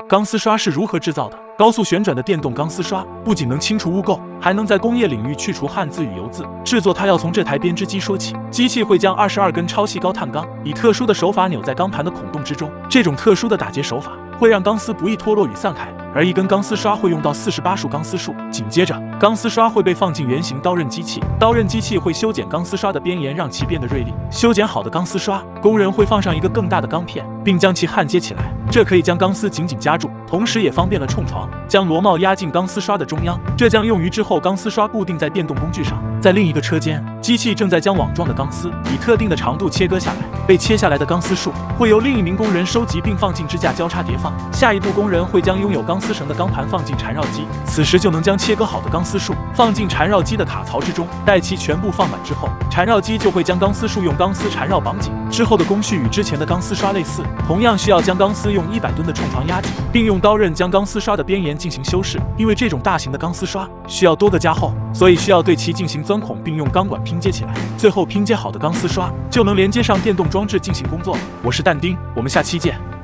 钢丝刷是如何制造的？高速旋转的电动钢丝刷不仅能清除污垢，还能在工业领域去除汗渍与油渍。制作它要从这台编织机说起，机器会将22根超细高碳钢以特殊的手法扭在钢盘的孔洞之中。这种特殊的打结手法会让钢丝不易脱落与散开，而一根钢丝刷会用到48束钢丝束。紧接着，钢丝刷会被放进圆形刀刃机器，刀刃机器会修剪钢丝刷的边沿，让其变得锐利。修剪好的钢丝刷，工人会放上一个更大的钢片，并将其焊接起来，这可以将钢丝紧紧夹住，同时也方便了冲床。将螺帽压进钢丝刷的中央，这将用于之后钢丝刷固定在电动工具上。在另一个车间，机器正在将网状的钢丝以特定的长度切割下来，被切下来的钢丝束会由另一名工人收集并放进支架交叉叠放。下一步，工人会将拥有钢丝绳的钢盘放进缠绕机，此时就能将切割好的钢丝束放进缠绕机的卡槽之中。待其全部放满之后，缠绕机就会将钢丝束用钢丝缠绕绑紧。之后的工序与之前的钢丝刷类似，同样需要将钢丝用100吨的冲床压紧，并用刀刃将钢丝刷的边沿进行修饰。因为这种大型的钢丝刷需要多个加厚，所以需要对其进行钻孔，并用钢管拼接起来。最后拼接好的钢丝刷就能连接上电动装置进行工作。我是但丁，我们下期见。